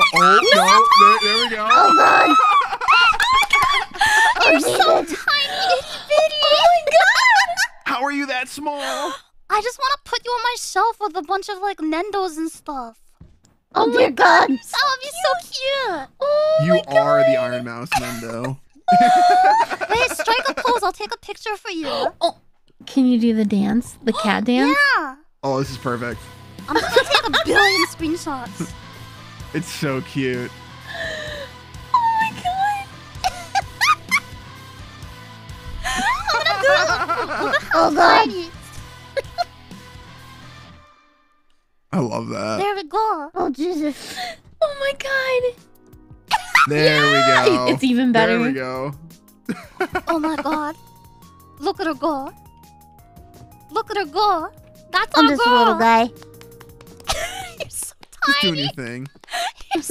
no, there we go. Oh god. You're so tiny, itty bitty. Oh my god. How are you that small? I just want to put you on my shelf with a bunch of like Nendos and stuff. Oh dear god. That would be so cute. Oh You my god. are the Iron Mouse, Nendo. Wait, strike a pose. I'll take a picture for you. Oh, can you do the dance? The cat dance? Yeah. Oh, this is perfect. I'm just gonna take a billion screenshots. It's so cute. Oh my god. I'm gonna do it. Look at how Oh god. tiny. I love that. There we go. Oh Jesus. Oh my god. There we go. It's even better. There we go. Oh my god. Look at her go. Look at her go. That's I'm our just a girl. little guy. You're so Just doing tiny. your thing.